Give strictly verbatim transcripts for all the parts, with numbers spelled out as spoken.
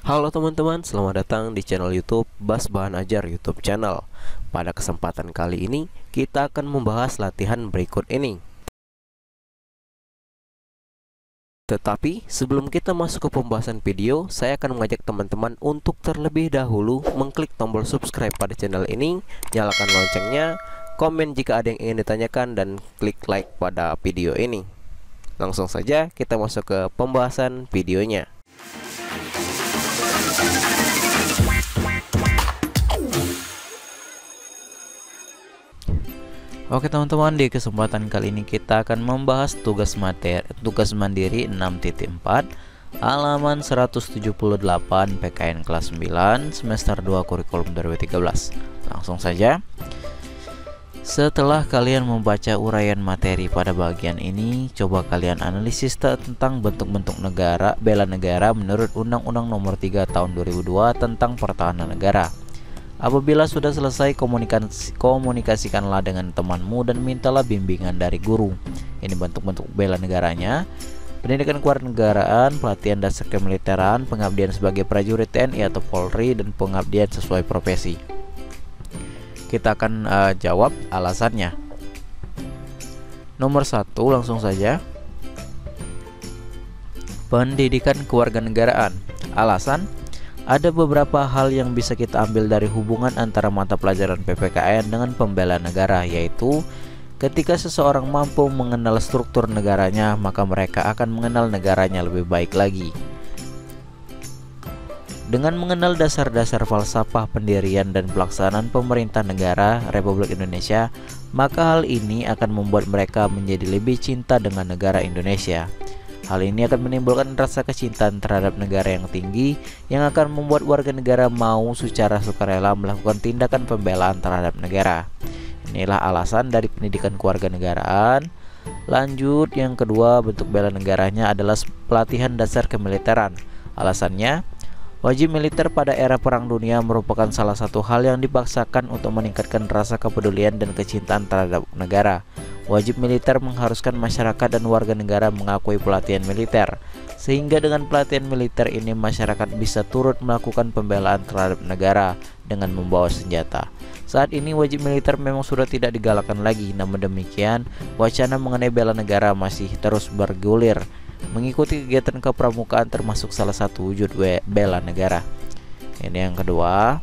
Halo teman-teman, selamat datang di channel YouTube Bas Bahan Ajar YouTube channel. Pada kesempatan kali ini, kita akan membahas latihan berikut ini. Tetapi sebelum kita masuk ke pembahasan video, saya akan mengajak teman-teman untuk terlebih dahulu mengklik tombol subscribe pada channel ini, nyalakan loncengnya, komen jika ada yang ingin ditanyakan, dan klik like pada video ini. Langsung saja kita masuk ke pembahasan videonya. Oke teman-teman, di kesempatan kali ini kita akan membahas tugas materi tugas mandiri enam titik empat halaman seratus tujuh puluh delapan P K N kelas sembilan semester dua kurikulum dua ribu tiga belas. Langsung saja. Setelah kalian membaca uraian materi pada bagian ini, coba kalian analisis tentang bentuk-bentuk negara bela negara menurut Undang-Undang Nomor tiga Tahun dua ribu dua tentang Pertahanan Negara. Apabila sudah selesai, komunikasi, komunikasikanlah dengan temanmu dan mintalah bimbingan dari guru. Ini bentuk-bentuk bela negaranya: pendidikan kewarganegaraan, pelatihan dasar kemiliteran, pengabdian sebagai prajurit T N I atau Polri, dan pengabdian sesuai profesi. Kita akan uh, jawab alasannya. Nomor satu, langsung saja. Pendidikan kewarganegaraan. Alasan: ada beberapa hal yang bisa kita ambil dari hubungan antara mata pelajaran P P K N dengan pembela negara, yaitu ketika seseorang mampu mengenal struktur negaranya, maka mereka akan mengenal negaranya lebih baik lagi. Dengan mengenal dasar-dasar falsafah pendirian dan pelaksanaan pemerintah negara Republik Indonesia, maka hal ini akan membuat mereka menjadi lebih cinta dengan negara Indonesia. Hal ini akan menimbulkan rasa kecintaan terhadap negara yang tinggi, yang akan membuat warga negara mau secara sukarela melakukan tindakan pembelaan terhadap negara. Inilah alasan dari pendidikan kewarganegaraan. Lanjut, yang kedua, bentuk bela negaranya adalah pelatihan dasar kemiliteran. Alasannya, wajib militer pada era Perang Dunia merupakan salah satu hal yang dipaksakan untuk meningkatkan rasa kepedulian dan kecintaan terhadap negara. Wajib militer mengharuskan masyarakat dan warga negara mengakui pelatihan militer, sehingga dengan pelatihan militer ini masyarakat bisa turut melakukan pembelaan terhadap negara dengan membawa senjata. Saat ini wajib militer memang sudah tidak digalakkan lagi, namun demikian wacana mengenai bela negara masih terus bergulir. Mengikuti kegiatan kepramukaan termasuk salah satu wujud bela negara. Ini yang kedua.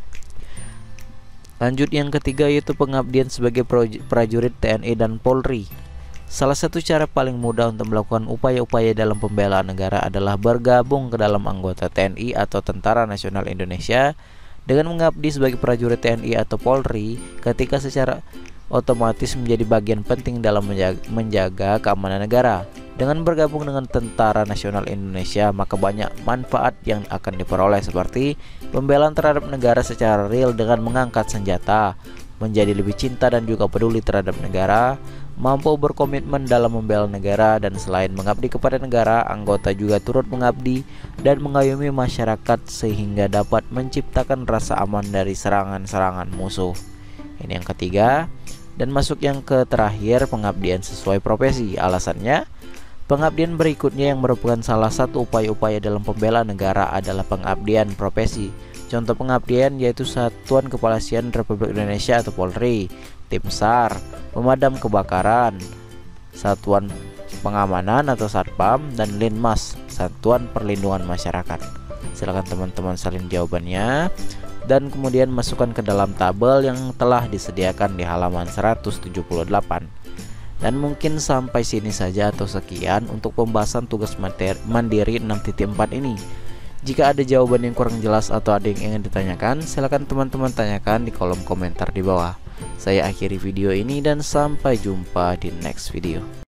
Lanjut, yang ketiga, yaitu pengabdian sebagai prajurit T N I dan Polri. Salah satu cara paling mudah untuk melakukan upaya-upaya dalam pembelaan negara adalah bergabung ke dalam anggota T N I atau Tentara Nasional Indonesia. Dengan mengabdi sebagai prajurit T N I atau Polri, ketika secara otomatis menjadi bagian penting dalam menjaga, menjaga keamanan negara. Dengan bergabung dengan Tentara Nasional Indonesia, maka banyak manfaat yang akan diperoleh, seperti pembelaan terhadap negara secara real dengan mengangkat senjata, menjadi lebih cinta dan juga peduli terhadap negara, mampu berkomitmen dalam membela negara, dan selain mengabdi kepada negara, anggota juga turut mengabdi dan mengayomi masyarakat sehingga dapat menciptakan rasa aman dari serangan-serangan musuh. Ini yang ketiga. Dan masuk yang ke terakhir, pengabdian sesuai profesi. Alasannya, pengabdian berikutnya yang merupakan salah satu upaya-upaya dalam pembelaan negara adalah pengabdian profesi. Contoh pengabdian yaitu Satuan Kepolisian Republik Indonesia atau Polri, Tim SAR, Pemadam Kebakaran, Satuan Pengamanan atau Satpam, dan Linmas, Satuan Perlindungan Masyarakat. Silakan teman-teman salin jawabannya dan kemudian masukkan ke dalam tabel yang telah disediakan di halaman seratus tujuh puluh delapan. Dan mungkin sampai sini saja atau sekian untuk pembahasan tugas materi mandiri enam titik empat ini. Jika ada jawaban yang kurang jelas atau ada yang ingin ditanyakan, silakan teman-teman tanyakan di kolom komentar di bawah. Saya akhiri video ini dan sampai jumpa di next video.